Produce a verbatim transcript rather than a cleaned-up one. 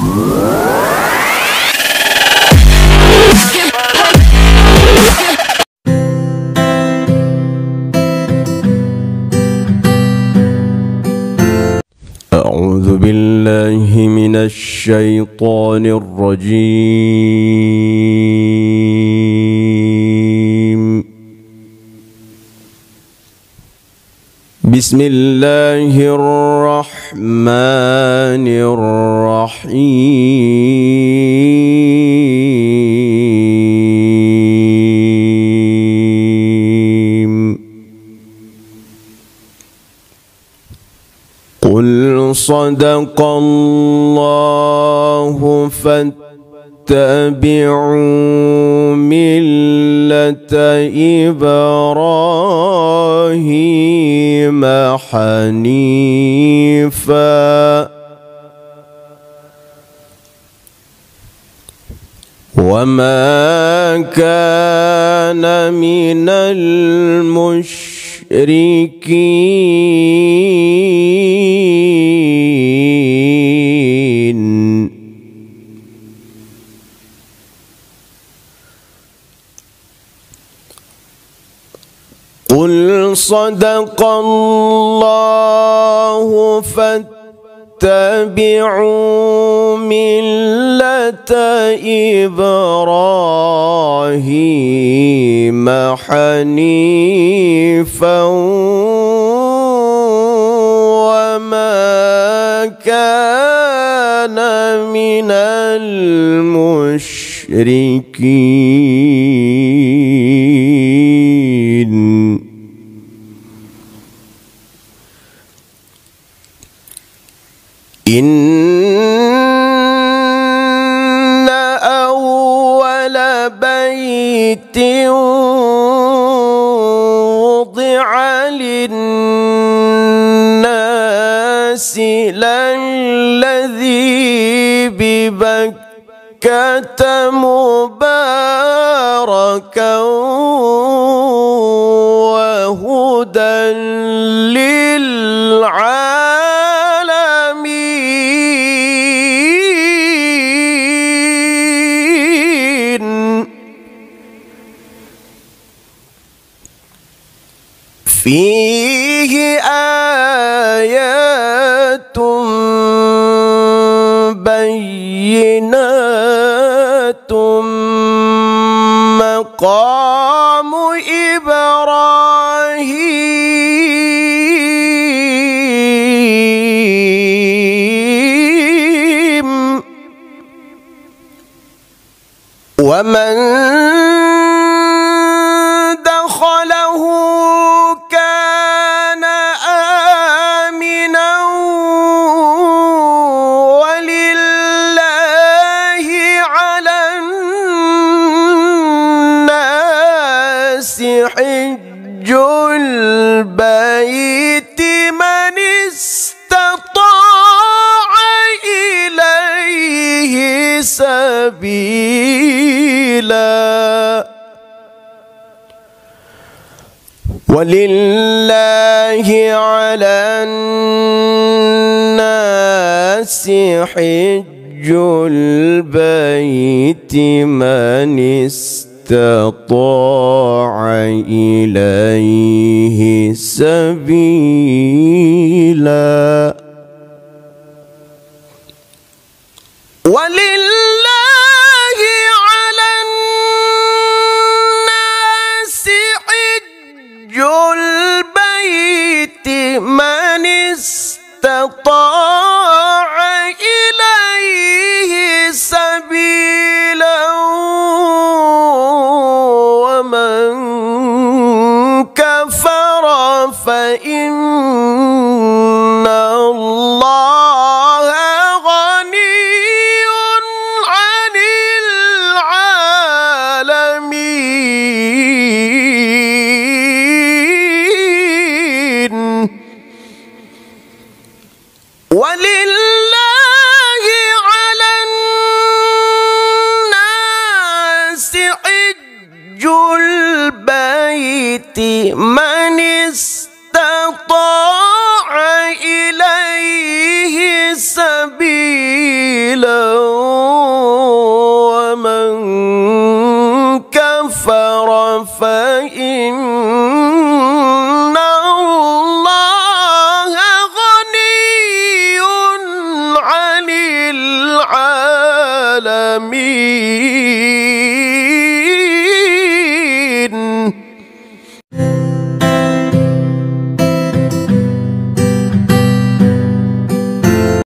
أعوذ بالله من الشيطان الرجيم. بسم الله الرحمن الرحيم. قل صدق الله فاتبعوا ملة إبراهيم حنيفا وما كان من المشركين. قل صدق الله فاتبعوا ملة إبراهيم حنيفا وما كان من المشركين. إن أول بيت وضع للناس للذي ببكة مباركا وهدى للعالمين. فيه آيات بينات مقام إبراهيم ومن دخله كان آمنا ولله على الناس حج البيت من استطاع إليه سبيلا ولله على الناس حج البيت من استطاع إليه سبيلا ولله على الناس حج البيت من استطاع إليه سبيلا ومن كفر فإن الله غني عن العالمين. ولله على الناس حج البيت من استطاع إليه سبيلا كفر فإن الله غني عن العالمين.